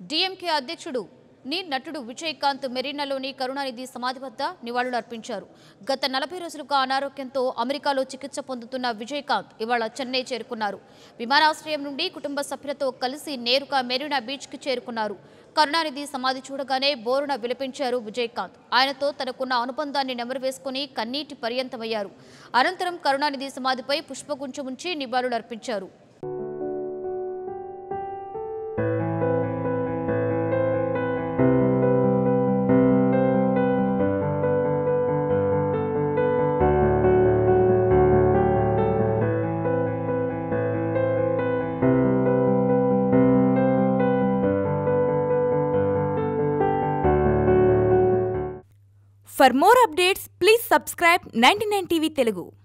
DMK అధ్యక్షుడు నటుడు విజయకాంత్ మెరీనాలోని కరుణానిధి సమాధి వద్ద నివాళులు అర్పించారు. గత 40 రోజులుగా అనారోగ్యంతో అమెరికాలో చికిత్స పొందుతున్న విజయకాంత్ ఇవాళ చెన్నై చేరుకున్నారు. విమానాశ్రయం నుండి కుటుంబ సభ్యులతో కలిసి నేరుగా మెరీనా బీచ్కి చేరుకున్నారు. కరుణానిధి సమాధి చూడగానే బోరున విలపించారు విజయకాంత్. ఆయనతో తనకున్న అనుబంధాన్ని నెమరువేసుకుని కన్నీటి పర్యంతమయ్యారు. అనంతరం కరుణానిధి సమాధిపై పుష్పగుంచం ఉంచి నివాళులు అర్పించారు. For more updates, please subscribe 99 TV Telugu.